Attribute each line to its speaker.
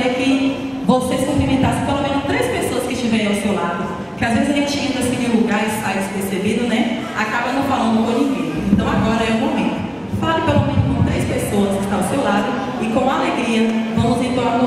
Speaker 1: gostaria que vocês cumprimentassem pelo menos 3 pessoas que estiverem ao seu lado. Porque às vezes a gente entra assim em lugar e sai despercebido, né? Acaba não falando com ninguém. Então agora é o momento. Fale pelo menos com 3 pessoas que estão ao seu lado e com alegria vamos em torno